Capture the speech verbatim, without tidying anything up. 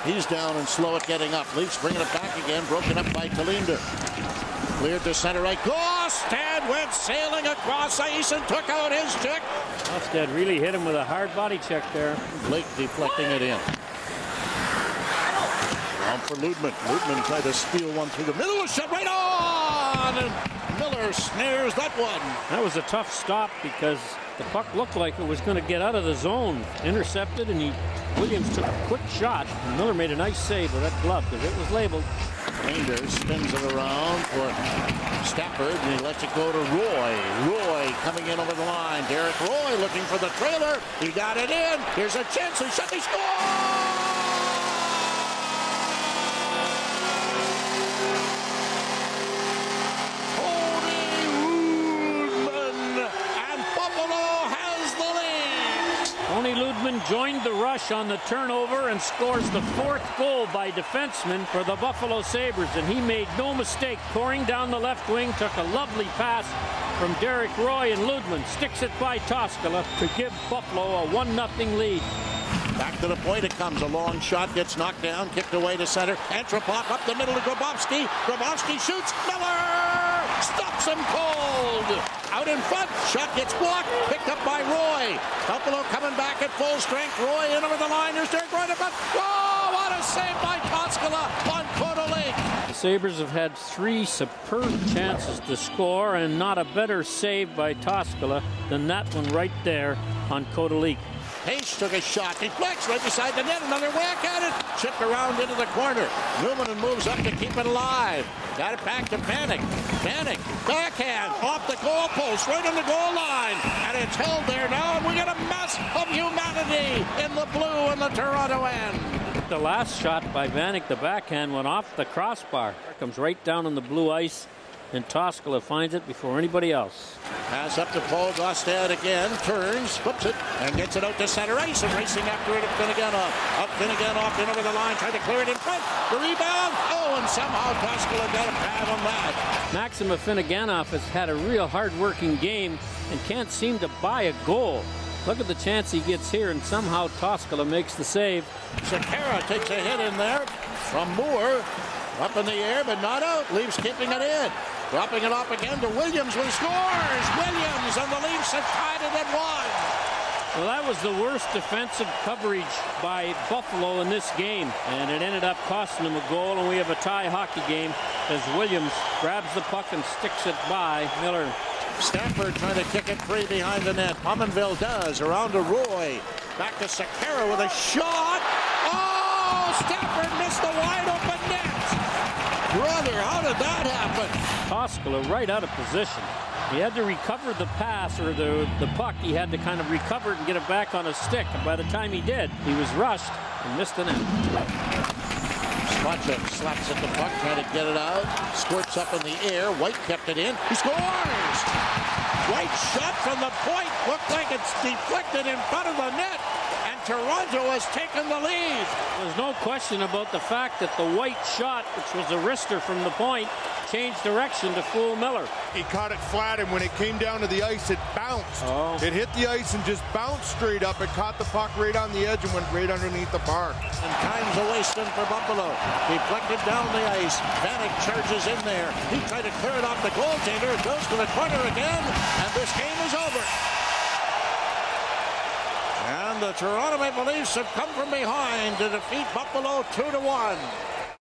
He's down and slow at getting up. Leafs bringing it back again. Broken up by Tallinder. Cleared to center right. Gostad went sailing across ice and took out his check. Gostad really hit him with a hard body check there. Blake deflecting it in. On for Ludman. Ludman tried to steal one through the middle. A shot right on! And Miller snares that one. That was a tough stop because the puck looked like it was going to get out of the zone. Intercepted, and he Williams took a quick shot. And Miller made a nice save with that glove because it was labeled. Rangers spins it around for Stafford, and he lets it go to Roy. Roy coming in over the line. Derek Roy looking for the trailer. He got it in. Here's a chance. He shot. He scores! Tony Ludman joined the rush on the turnover and scores the fourth goal by defenseman for the Buffalo Sabres, and he made no mistake. Pouring down the left wing, took a lovely pass from Derek Roy, and Ludman sticks it by Toskala to give Buffalo a one nothing lead. Back to the point it comes. A long shot gets knocked down, kicked away to center. Antropov up the middle to Grabowski. Grabowski shoots. Miller stops him cold. Out in front. Shot gets blocked. Picked up by Roy. Buffalo coming back at full strength. Roy in over the line. There's Derek Roy to front. Oh, what a save by Toskala on Coda Lake. The Sabres have had three superb chances to score, and not a better save by Toskala than that one right there on Coda Lake. Pace took a shot. Deflects right beside the net. Another whack at it. Chipped around into the corner. Newman moves up to keep it alive. Got it back to Panic. Panic. Backhand. Off the goalpost. Right on the goal line. And it's held there now. And we got a mess of humanity in the blue and the Toronto end. The last shot by Vanek, the backhand, went off the crossbar. Comes right down on the blue ice. And Toskala finds it before anybody else. Pass up to Paul Gostad again. Turns, flips it, and gets it out to center ice. And racing after it, Finnegan off. Up Finnegan off, in over the line, trying to clear it in front. The rebound. Oh, and somehow Toskala got a pad on that. Maxim Afinogenov has had a real hard-working game and can't seem to buy a goal. Look at the chance he gets here, and somehow Toskala makes the save. Sakara takes a hit in there from Moore. Up in the air, but not out. Leafs keeping it in. Dropping it off again to Williams, who scores! Williams, and the Leafs have tied it at one. Well, that was the worst defensive coverage by Buffalo in this game, and it ended up costing them a goal, and we have a tie hockey game as Williams grabs the puck and sticks it by Miller. Stafford trying to kick it free behind the net. Pominville does. Around to Roy. Back to Sakara with a shot. Oh, Stafford missed the wide open net. Brother, how did that happen? Toskala right out of position. He had to recover the pass, or the, the puck. He had to kind of recover it and get it back on his stick. And by the time he did, he was rushed and missed the net. Spotchuk slaps at the puck, trying to get it out. Squirts up in the air. White kept it in. He scores! White shot from the point. Looked like it's deflected in front of the net. Toronto has taken the lead. There's no question about the fact that the White shot, which was a wrister from the point, changed direction to fool Miller. He caught it flat, and when it came down to the ice, it bounced. Oh. It hit the ice and just bounced straight up. It caught the puck right on the edge and went right underneath the bar. And time's a wasting for Buffalo. Deflected down the ice. Vanek charges in there. He tried to clear it off the goaltender. It goes to the corner again, and this game is over. And the Toronto Maple Leafs have come from behind to defeat Buffalo two to one.